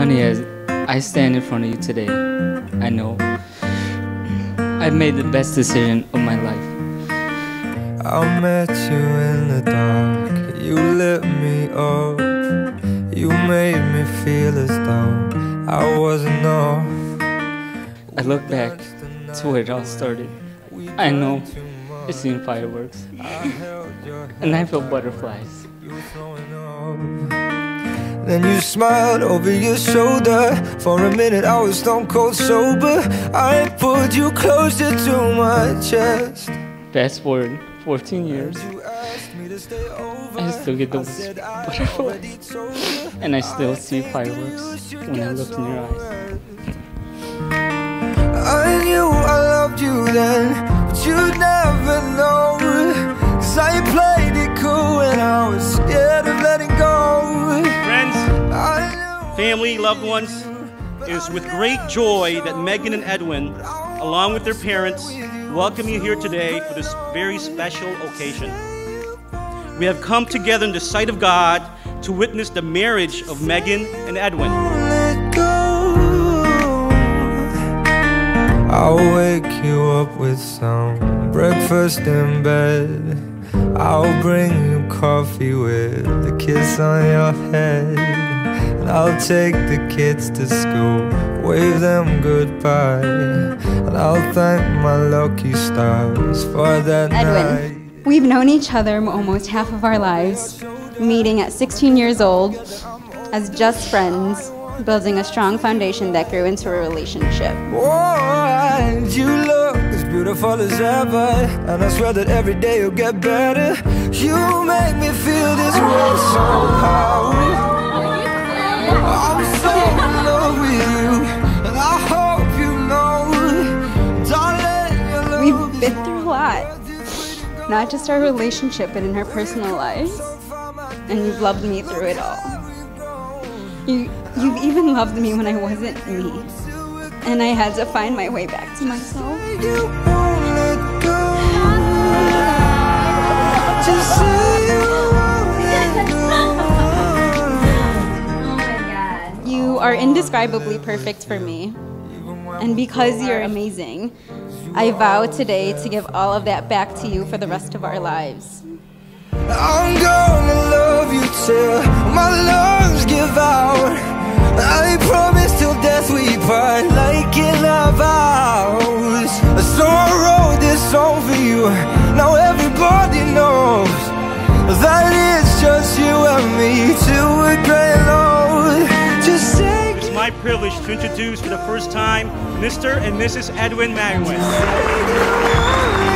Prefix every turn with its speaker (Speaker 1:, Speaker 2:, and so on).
Speaker 1: Honey, as I stand in front of you today, I know I've made the best decision of my life.
Speaker 2: I met you in the dark, you lit me up. You made me feel as though I wasn't off.
Speaker 1: I look back to where it all started. I know it's seen fireworks, and I feel butterflies.
Speaker 2: Then you smiled over your shoulder. For a minute I was stone cold sober. I pulled you closer to my chest.
Speaker 1: Fast forward 14 years, I still get those butterflies, and I still see fireworks when I look in your eyes.
Speaker 2: I knew I loved you then, but you'd never know. 'Cause I played it cool when I was scared of letting go.
Speaker 3: Friends, family, loved ones, it is with great joy that Megan and Edwin, along with their parents, welcome you here today for this very special occasion. We have come together in the sight of God to witness the marriage of Megan and Edwin.
Speaker 2: I'll wake you up with some breakfast in bed. I'll bring you coffee with a kiss on your head. And I'll take the kids to school, wave them goodbye. And I'll thank my lucky stars for that night.
Speaker 4: We've known each other almost half of our lives, meeting at 16 years old as just friends, building a strong foundation that grew into a relationship.
Speaker 2: Oh, you look as beautiful as ever, and I swear that every day you'll get better. You make me feel this way somehow. I'm so in love with you, and I hope you know, darling,
Speaker 4: we've been through a lot. Not just our relationship, but in our personal lives. And you've loved me through it all. You've even loved me when I wasn't me. And I had to find my way back to myself. You are indescribably perfect for me. And because you're amazing, I vow today to give all of that back to you for the rest of our lives.
Speaker 2: I'm gonna love you till my lungs give out. I promise till death we part, like in our vows. So I wrote this song for you. Now everybody knows that it's just you and me till we're gray old. Just say
Speaker 3: It's my privilege to introduce for the first time Mr. and Mrs. Edwin Magwin.